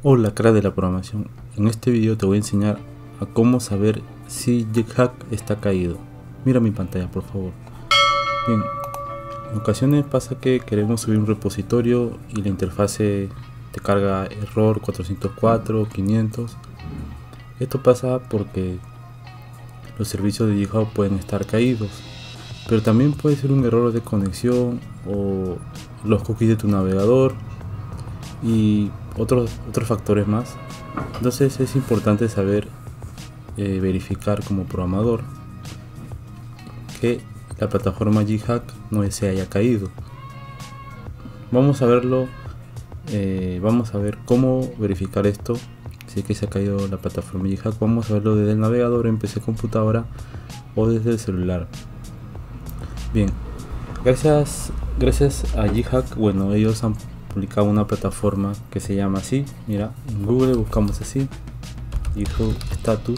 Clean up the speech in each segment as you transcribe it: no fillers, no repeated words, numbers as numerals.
Hola, crack de la programación. En este video te voy a enseñar a cómo saber si Jithack está caído. Mira mi pantalla, por favor. Bien, en ocasiones pasa que queremos subir un repositorio y la interfase te carga error 404 o 500. Esto pasa porque los servicios de Jithack pueden estar caídos, pero también puede ser un error de conexión o los cookies de tu navegador y otros factores más. Entonces es importante saber verificar como programador que la plataforma Jithack no se haya caído. Vamos a verlo, vamos a ver cómo verificar esto. Si es que se ha caído la plataforma Jithack, vamos a verlo desde el navegador en PC computadora o desde el celular. Bien, gracias a Jithack, bueno, ellos han publicado una plataforma que se llama así. Mira, en Google buscamos así Jithack Status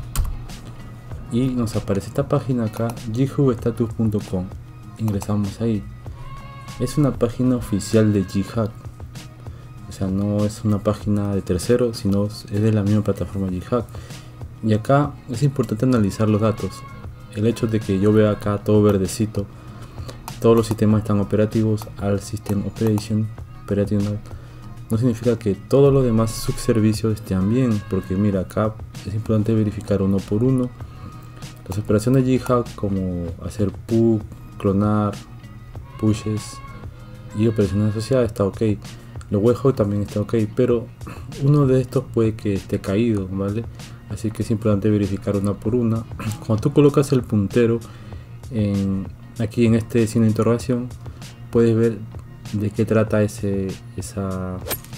y nos aparece esta página acá, jithackstatus.com. ingresamos ahí. Es una página oficial de Jithack, o sea, no es una página de tercero, sino es de la misma plataforma Jithack. Y acá es importante analizar los datos. El hecho de que yo vea acá todo verdecito, todos los sistemas están operativos, al System Operational, no significa que todos los demás subservicios estén bien, porque mira, acá es importante verificar uno por uno. Las operaciones de Jithack, como hacer pull, clonar, pushes y operaciones asociadas, está ok. Los webhooks también está ok, pero uno de estos puede que esté caído, ¿vale? Así que es importante verificar una por una. Cuando tú colocas el puntero aquí en este signo de interrogación, puedes ver de qué trata esa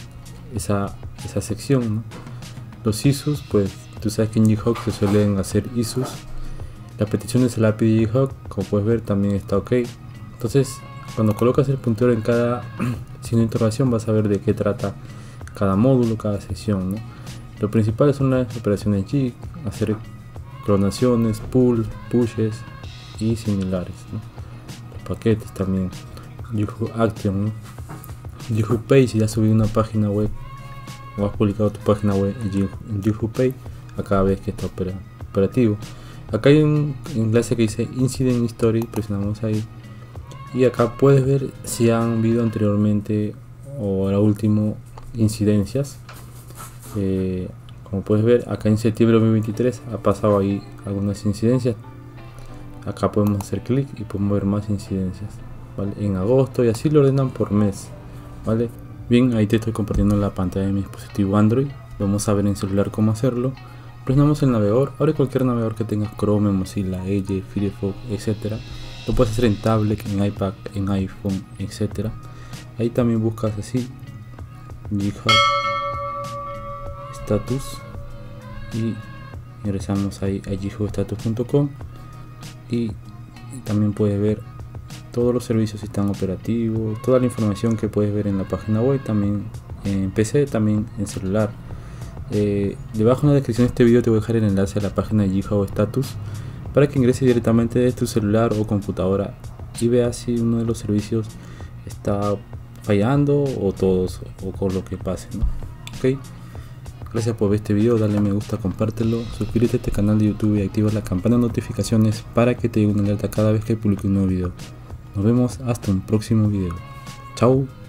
sección, ¿no? Los issues, pues tú sabes que en Jithack se suelen hacer issues. Las peticiones del API de Jithack, como puedes ver, también está ok. Entonces, cuando colocas el puntero en cada signo de interrogación, vas a ver de qué trata cada módulo, cada sección, ¿no? Lo principal son las operaciones Jig, hacer clonaciones, pull, pushes y similares, ¿no? Los paquetes también. Jithack Action, ¿no? Jithack Pay, si ya has subido una página web o has publicado tu página web en Jithack Pay, acá ves que está operativo. Acá hay un enlace que dice Incident History, presionamos ahí y acá puedes ver si han habido anteriormente o ahora último incidencias. Como puedes ver, acá en septiembre de 2023 ha pasado ahí algunas incidencias. Acá podemos hacer clic y podemos ver más incidencias, ¿vale? En agosto, y así lo ordenan por mes, ¿vale? Bien, ahí te estoy compartiendo la pantalla de mi dispositivo Android. Vamos a ver en celular cómo hacerlo. Presionamos el navegador, abre cualquier navegador que tengas, Chrome, Mozilla, Edge, Firefox, etc. Lo puedes hacer en tablet, en iPad, en iPhone, etc. Ahí también buscas así Jithack Status y ingresamos ahí a jithackstatus.com y también puedes ver todos los servicios si están operativos, toda la información que puedes ver en la página web, también en PC, también en celular. Debajo en la descripción de este video te voy a dejar el enlace a la página de Jithack Status para que ingreses directamente desde tu celular o computadora y veas si uno de los servicios está fallando o todos, o con lo que pase, ¿no? Ok, gracias por ver este video, dale me gusta, compártelo, suscríbete a este canal de YouTube y activa la campana de notificaciones para que te llegue una alerta cada vez que publique un nuevo video. Nos vemos hasta un próximo video. Chao.